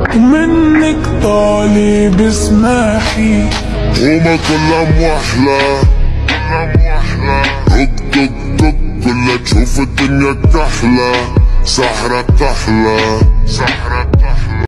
منك طالب اسمحي وما كلها موحلة دق دق دق كلها تشوف الدنيا كحلة سحرة كحلة